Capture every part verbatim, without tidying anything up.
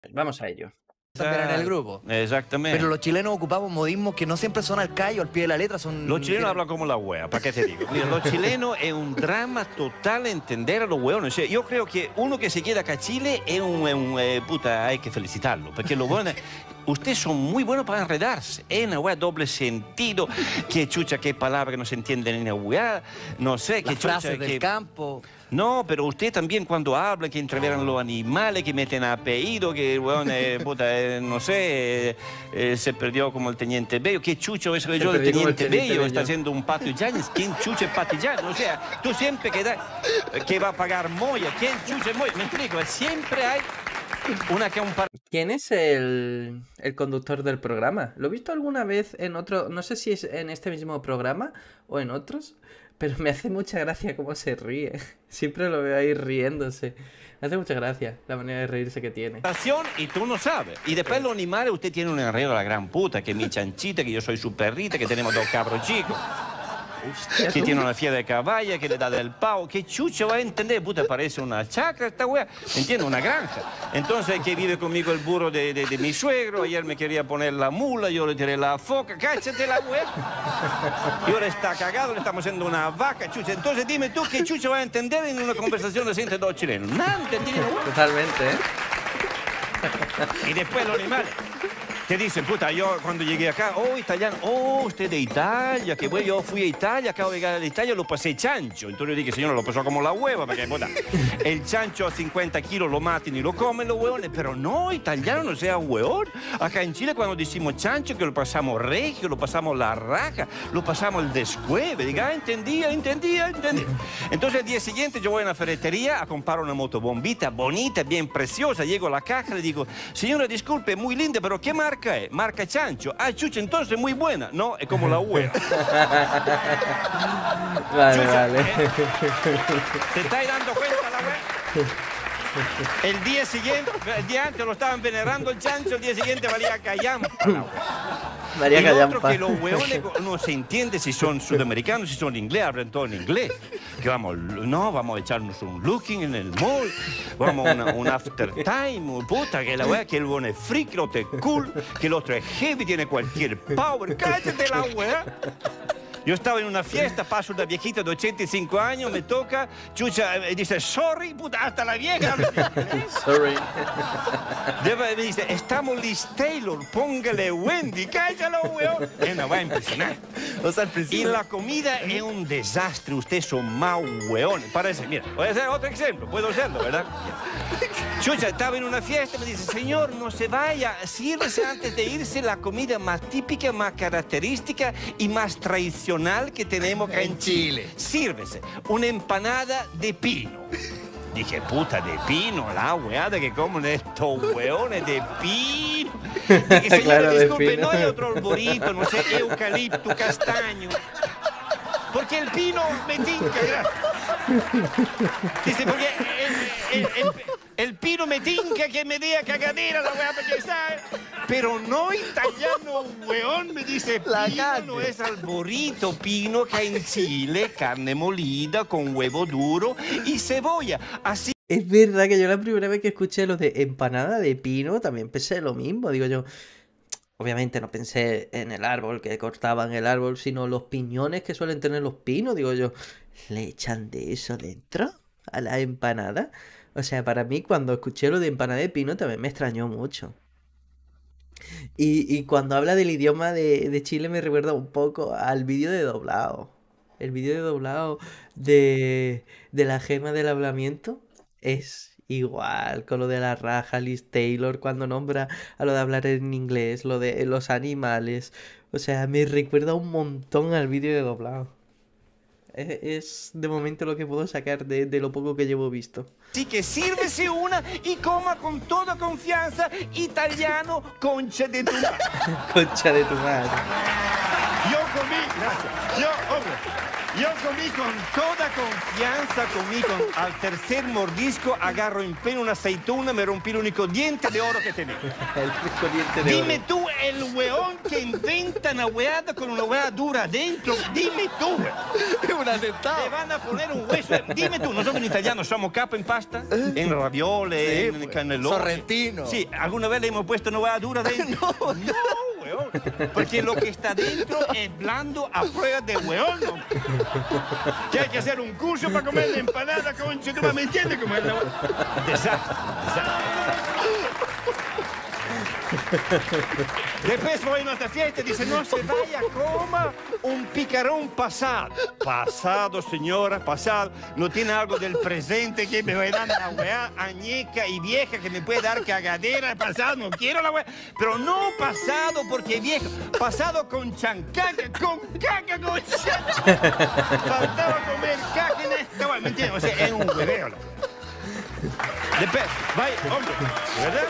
Vamos a ello. También en el grupo. Exactamente. Pero los chilenos ocupamos modismos que no siempre son al callo, al pie de la letra, son... Los chilenos hablan como la wea, ¿para qué te digo? Mira, los chilenos es un drama total entender a los hueones. O sea, yo creo que uno que se queda acá a Chile es un, es un eh, puta, hay que felicitarlo, porque los hueones, ustedes son muy buenos para enredarse. Es una wea doble sentido, que chucha, qué palabra que no se entiende en la wea, no sé, qué Las chucha, frases del que... campo. No, pero usted también cuando habla, que entreveran los animales, que meten apellido, que weón, eh, puta, eh, no sé, eh, eh, se perdió como el Teniente Bello. ¿Qué chucho es yo del Teniente Bello? Está haciendo un Pato Yáñez. ¿Quién chucha es Pato Yáñez? O sea, tú siempre quedas que va a pagar Moya. ¿Quién chucha es Moya? Me explico, siempre hay una que un par... ¿Quién es el, el conductor del programa? Lo he visto alguna vez en otro, no sé si es en este mismo programa o en otros, pero me hace mucha gracia cómo se ríe. Siempre lo veo ahí riéndose. Me hace mucha gracia la manera de reírse que tiene. Y tú no sabes. Y después los animales, usted tiene un enredo a la gran puta, que mi chanchita, que yo soy su perrita, que tenemos dos cabros chicos. Hostia, que tú. tiene una fiera de caballa, que le da del pavo, que chucho va a entender, puta, parece una chacra esta wea, ¿entiendes? Una granja. Entonces, que vive conmigo el burro de, de, de mi suegro, ayer me quería poner la mula, yo le tiré la foca, cáchate la wea. Y ahora está cagado, le estamos haciendo una vaca, chucha. Entonces, dime tú, ¿qué chucho va a entender en una conversación de entre dos chilenos? Nada, ¿entendí? Totalmente, ¿eh? Y después los animales. Te dicen, puta, yo cuando llegué acá, oh, italiano, oh, usted de Italia, que bueno, yo fui a Italia, acabo de llegar de Italia, lo pasé chancho. Entonces yo dije, señor, lo pasó como la hueva, porque, puta, el chancho a cincuenta kilos lo maten y lo comen los hueones, pero no, italiano, no sea hueón. Acá en Chile, cuando decimos chancho, que lo pasamos regio, lo pasamos la raja, lo pasamos el descueve, diga, ah, entendía, entendía, entendía. Entonces el día siguiente yo voy a una ferretería a comprar una motobombita bonita, bien preciosa, llego a la caja y le digo, señora, disculpe, muy linda, pero ¿qué marca? Es? Marca Chancho. Ah, chucha, entonces muy buena. No, es como la hueá. Vale, Chucha, vale. ¿eh? ¿Te estáis dando cuenta la hueá? El día siguiente, el día antes lo estaban venerando el chancho, el día siguiente valía callampa la hueá. María Y lo otro Callampa. que los hueones no se entiende si son sudamericanos, si son inglés, hablan todo en inglés. Que vamos, no, vamos a echarnos un looking en el mall, vamos a una, un after time, puta, que la wea, que el bueno es freak, que el otro es cool, que el otro es heavy, tiene cualquier power, cállate la wea. Yo estaba en una fiesta, paso una viejita de ochenta y cinco años, me toca, chucha, me dice, sorry, puta, hasta la vieja. Sorry. Me dice, estamos Liz Taylor, póngale Wendy, cállalo, weón. Es una weá impresionante. O sea, al Y principio... la comida es un desastre, ustedes son más hueones. Parece, mira, voy a hacer otro ejemplo, puedo hacerlo, ¿verdad? Chucha, estaba en una fiesta, me dice, señor, no se vaya, sírvese antes de irse la comida más típica, más característica y más tradicional que tenemos acá en Chile. Sírvese, una empanada de pino. Dije, puta, de pino, la weada que comen estos hueones de pino. Dije, señor, Claro, de disculpe, pino. no hay otro arborito, no sé, eucalipto, castaño. Porque el pino me tinca, gracias. Dice, porque el, el, el, el pino me tinca que me dé a cagadera la weá, porque sabe. Pero no italiano, weón, me dice, La pino carne. no es arborito, pino que hay en Chile, carne molida con huevo duro y cebolla. Así. Es verdad que yo la primera vez que escuché lo de empanada de pino también pensé lo mismo. Digo yo, obviamente no pensé en el árbol, que cortaban el árbol, sino los piñones que suelen tener los pinos. Digo yo, ¿le echan de eso dentro a la empanada? O sea, para mí cuando escuché lo de empanada de pino también me extrañó mucho. Y, y cuando habla del idioma de, de Chile me recuerda un poco al vídeo de doblado. El vídeo de doblado de, de la gema del hablamiento es igual con lo de la raja, Liz Taylor, cuando nombra a lo de hablar en inglés, lo de los animales. O sea, me recuerda un montón al vídeo de doblado. Es, es de momento lo que puedo sacar de, de lo poco que llevo visto. Así que sírvese una y coma con toda confianza italiano concha de tu madre. Concha de tu madre. Yo comí, gracias. Yo, hombre, Yo comí con toda confianza, comí con... Al tercer mordisco agarro en pleno una aceituna, me rompí el único diente de oro que tenía. El único diente de Dime oro. tú, el weón que inventa una weada con una weá dura adentro, dime tú, weón. Es un atentado. Le van a poner un hueso. Dime tú, nosotros en italiano somos capo en pasta, en ravioles, Sí, en pues. cannelloni. Sorrentino. Sí, ¿alguna vez le hemos puesto una hueá dura adentro? No, no, weón. Porque lo que está dentro es blando a prueba de weón. ¿No? Que hay que hacer un curso para comer la empanada, concha, ¿tú me entiendes cómo es la weá? Desastre, desastre. Después voy a otra fiesta y dice, no se vaya, coma un picarón pasado. Pasado, señora, pasado. No tiene algo del presente que me va a dar la weá añeca y vieja que me puede dar cagadera. Pasado, no quiero la weá. Pero no pasado porque es viejo. Pasado con chancaca, con caca, con chancaca. Faltaba comer caca en esta weá, ¿me entiendes? O sea, es un hueveo. Después, vaya, hombre, ¿verdad?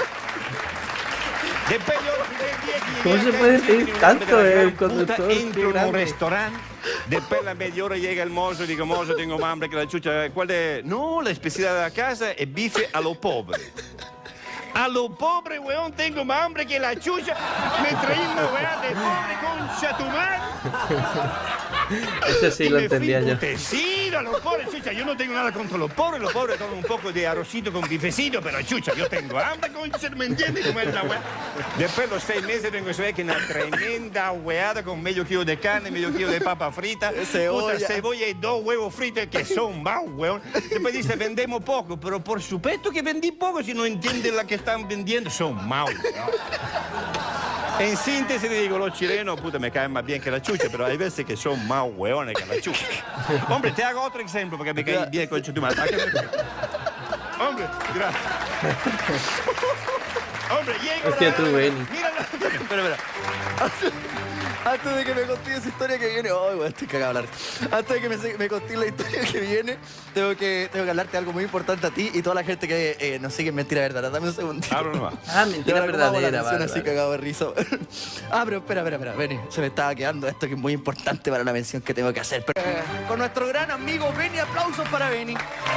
Después yo el primer día que llegué ¿Cómo se acá puede en Chile, pedir un tanto, hombre de la eh, gran un conductor puta, entro en un grande? restaurante, después a la media hora llega el mozo y digo, mozo, tengo más hambre que la chucha. ¿Cuál es? No, la especialidad de la casa es bife a lo pobre. A lo pobre, weón, tengo más hambre que la chucha. Me traí una weá de pobre concha tu madre. Ese sí Y lo me fui entendía yo. emputecido a los pobres, chucha. Yo no tengo nada contra los pobres. Los pobres toman un poco de arrocito con bifecito, pero chucha, yo tengo hambre, concha, ¿me entiendes cómo es la weá? Después de los seis meses tengo que saber que una tremenda weada con medio kilo de carne, medio kilo de papa frita, Cebolla. puta cebolla y dos huevos fritos que son más, weón. Después dice, vendemos poco, pero por supuesto que vendí poco si no entienden la que están vendiendo. Son más, weón. En síntesis le digo, los chilenos, puta, me caen más bien que la chucha, pero hay veces que son más hueones que la chucha. Hombre, te hago otro ejemplo porque me caen bien con tu madre. Hombre, gracias. Hombre, llego Hostia, la... tú, Benny. Mira la... Espera, espera. Antes, antes de que me contéis esa historia que viene, oh, bueno, estoy cagado de hablar. Antes de que me, me contéis la historia que viene, tengo que, tengo que hablarte de algo muy importante a ti y toda la gente que eh, nos sigue en Mentira Verdadera. Dame un segundito. Hablo nomás. Ah, mentira Ahora, ¿cómo hago la verdadera, canción vale, así vale. cagado de risa. Ah, pero espera, espera, espera. Benny, se me estaba quedando esto que es muy importante para una mención que tengo que hacer. Pero, eh, con nuestro gran amigo Benny, aplausos para Benny.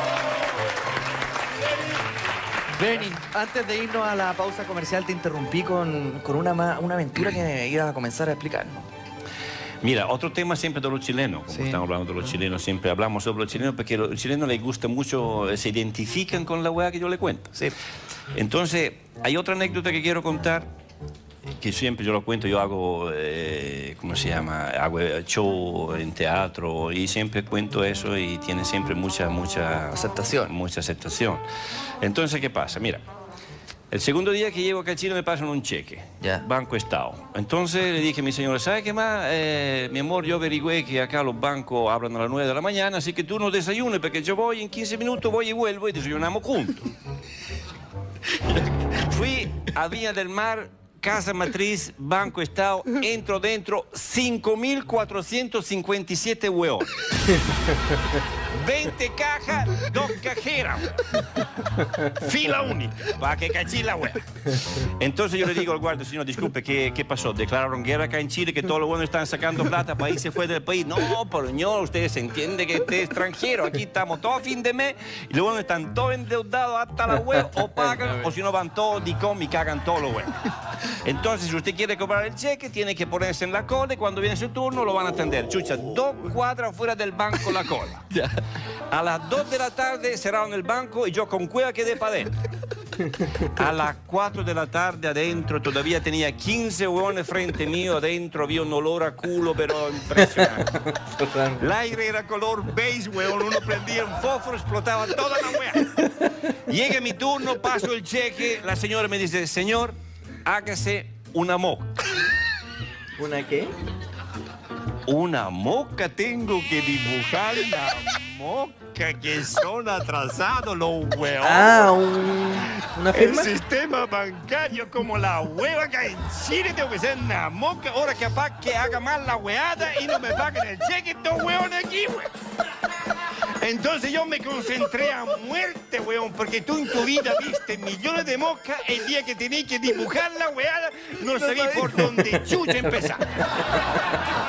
Benny, antes de irnos a la pausa comercial te interrumpí con, con una, ma- una aventura que ibas a comenzar a explicarnos. Mira, otro tema siempre de los chilenos, como Sí. estamos hablando de los chilenos, siempre hablamos sobre los chilenos porque a los chilenos les gusta mucho, eh, se identifican con la weá que yo le cuento. Sí. Entonces, hay otra anécdota que quiero contar, que siempre yo lo cuento, yo hago, eh, ¿cómo se llama? Hago eh, show en teatro y siempre cuento eso y tiene siempre mucha, mucha... Aceptación. Mucha aceptación. Entonces, ¿qué pasa? Mira, el segundo día que llego acá a Chile me pasan un cheque, Ya. Banco Estado. Entonces le dije a mi señora, ¿sabe qué más? Eh, mi amor, yo averigüé que acá los bancos abren a las nueve de la mañana, así que tú no desayunes, porque yo voy en quince minutos, voy y vuelvo y desayunamos juntos. Fui a Villa del Mar, Casa Matriz, Banco Estado, entro dentro, cinco mil cuatrocientos cincuenta y siete hueones. veinte cajas, dos cajeras. Fila única, para que cachí la wea. Entonces yo le digo al guardia, señor, disculpe, ¿qué, qué pasó? ¿Declararon guerra acá en Chile, que todos los buenos están sacando plata, país se fue del país? No, pero señor, ustedes entienden que este es extranjero, aquí estamos todos a fin de mes, y los buenos están todos endeudados hasta la wea, o pagan, o si no van todos dicom y cagan todos los buenos. Entonces, si usted quiere cobrar el cheque, tiene que ponerse en la cola y cuando viene su turno lo van a atender. Chucha, dos cuadras fuera del banco la cola. A las dos de la tarde cerraron el banco y yo con cueva quedé para adentro. A las cuatro de la tarde adentro todavía tenía quince hueones frente mío adentro, había un olor a culo pero impresionante. El aire era color beige, hueón, uno prendía un fósforo, explotaba toda la hueá. Llega mi turno, paso el cheque, la señora me dice, señor, hágase una mosca. ¿Una qué? Una mosca, tengo que dibujar la mosca que son atrasados los huevos. Ah, un, una El firma. sistema bancario como la hueva que hay en Chile, tengo que ser una mosca. Ahora capaz que haga mal la hueada y no me paguen el cheque estos hueones aquí, güey. Entonces yo me concentré a muerte, weón, porque tú en tu vida viste millones de moscas, el día que tenías que dibujar la weada, no, sabías por dónde chucha empezar.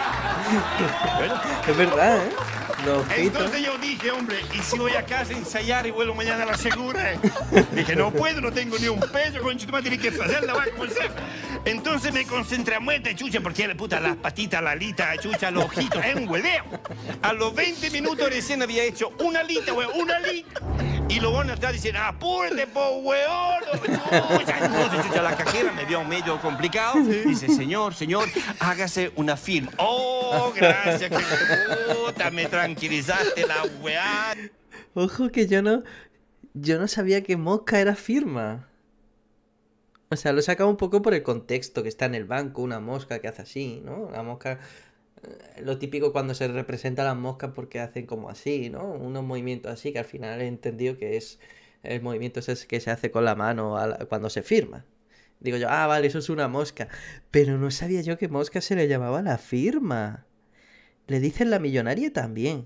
Bueno, Es verdad, ¿eh? Los ojitos. entonces yo dije, hombre, ¿y si voy a casa a ensayar y vuelvo mañana a la segura? Dije, no puedo, no tengo ni un peso, concha tu madre, tiene que hacerla, va como sea. Entonces me concentré a muerte, chucha, porque la puta, las patitas, la alita, chucha, los ojitos, es un hueveo. A los veinte minutos recién había hecho una alita, weón, una alita. Y los buenos atrás dicen, apúrate, po, weón. Chucha, entonces, chucha, la cajera me vio medio complicado. Dice, señor, señor, hágase una firma. Oh, gracias, que puta, me tranquilizaste la weá. Ojo que yo no. Yo no sabía que Mosca era firma. O sea, lo he sacado un poco por el contexto, que está en el banco, una mosca que hace así, ¿no? La mosca. eh, Lo típico cuando se representa a las moscas porque hacen como así, ¿no? Unos movimientos así que al final he entendido que es el movimiento ese que se hace con la mano a la- cuando se firma. Digo yo, ah, vale, eso es una mosca. Pero no sabía yo que mosca se le llamaba la firma. Le dicen la millonaria también.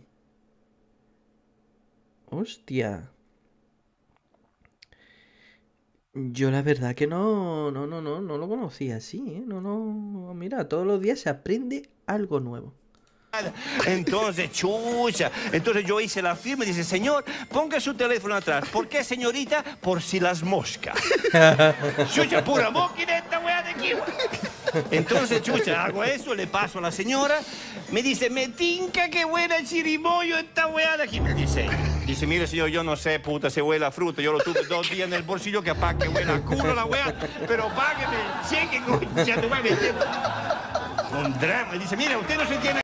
Hostia. Yo la verdad que no, no, no, no, no lo conocía así, ¿eh? No, no, mira, todos los días se aprende algo nuevo. Entonces, chucha. Entonces yo hice la firma y dice, señor, ponga su teléfono atrás. ¿Por qué, señorita? Por si las moscas. Chucha, pura mosca en esta weá de aquí, weá. Entonces, chucha, hago eso, le paso a la señora. Me dice, me tinca que buena chirimoyo esta weá de aquí. Me dice, dice, mire, señor, yo no sé, puta, se huele a fruta. Yo lo tuve dos días en el bolsillo que pa' que huele a culo la weá. Pero págueme, cheque, concha, tu madre. Un drama. Y dice, mire, usted no se tiene